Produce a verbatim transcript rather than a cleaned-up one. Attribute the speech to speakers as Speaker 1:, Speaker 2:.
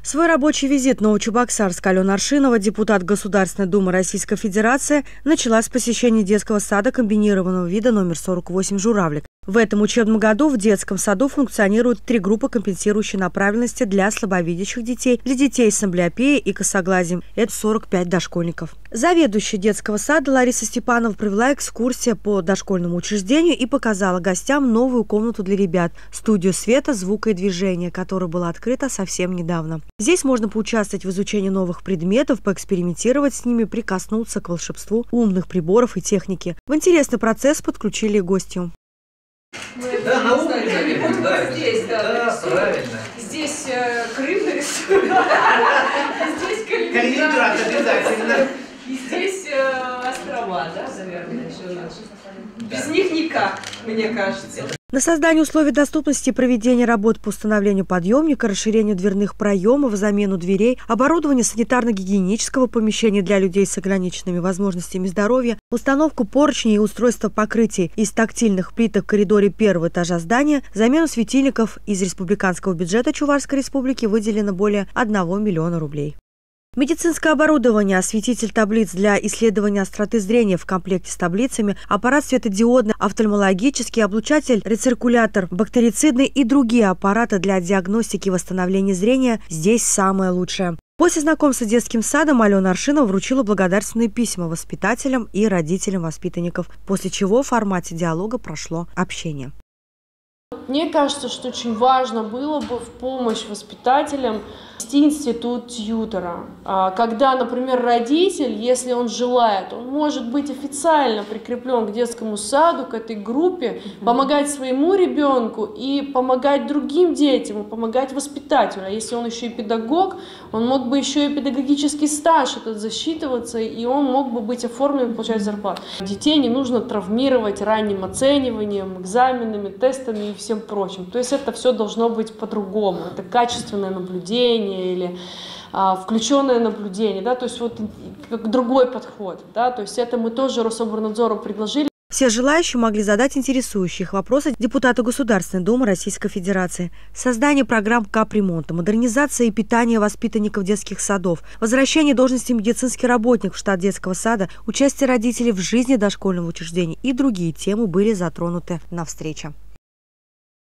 Speaker 1: Свой рабочий визит в Новочебоксарск Алена Аршинова, депутат Государственной Думы Российской Федерации, начала с посещения детского сада комбинированного вида номер сорок восемь «Журавлик». В этом учебном году в детском саду функционируют три группы компенсирующей направленности для слабовидящих детей, для детей с амблиопией и косоглазием. Это сорок пять дошкольников. Заведующая детского сада Лариса Степанова провела экскурсию по дошкольному учреждению и показала гостям новую комнату для ребят – студию света, звука и движения, которая была открыта совсем недавно. Здесь можно поучаствовать в изучении новых предметов, поэкспериментировать с ними, прикоснуться к волшебству умных приборов и техники. В интересный процесс подключили гостью.
Speaker 2: Да, на улице.
Speaker 3: Вот
Speaker 2: да,
Speaker 3: здесь, да,
Speaker 2: да, правильно.
Speaker 3: Здесь э, Крым нарисуем. Здесь
Speaker 2: Калининград обязательно.
Speaker 3: И здесь э, острова, да, наверное, еще наши. Без них никак, мне кажется.
Speaker 1: На создание условий доступности и проведение работ по установлению подъемника, расширению дверных проемов, замену дверей, оборудование санитарно-гигиенического помещения для людей с ограниченными возможностями здоровья, установку поручней и устройство покрытий из тактильных плиток в коридоре первого этажа здания, замену светильников из республиканского бюджета Чувашской республики выделено более одного миллиона рублей. Медицинское оборудование, осветитель таблиц для исследования остроты зрения в комплекте с таблицами, аппарат светодиодный, офтальмологический, облучатель, рециркулятор, бактерицидный и другие аппараты для диагностики и восстановления зрения – здесь самое лучшее. После знакомства с детским садом Алена Аршинова вручила благодарственные письма воспитателям и родителям воспитанников, после чего в формате диалога прошло общение.
Speaker 4: Мне кажется, что очень важно было бы в помощь воспитателям ввести институт тьютора. Когда, например, родитель, если он желает, он может быть официально прикреплен к детскому саду, к этой группе, помогать своему ребенку и помогать другим детям, и помогать воспитателю. А если он еще и педагог, он мог бы еще и педагогический стаж этот засчитываться, и он мог бы быть оформлен, получать зарплату. Детей не нужно травмировать ранним оцениванием, экзаменами, тестами и всем прочим. То есть это все должно быть по-другому. Это качественное наблюдение или а, включенное наблюдение, да, то есть вот как другой подход, да, то есть это мы тоже Рособорнадзору предложили.
Speaker 1: Все желающие могли задать интересующие их вопросы депутату Государственной Думы Российской Федерации. Создание программ капремонта, модернизация и питание воспитанников детских садов, возвращение должности медицинский работник в штат детского сада, участие родителей в жизни дошкольного учреждения и другие темы были затронуты на встрече.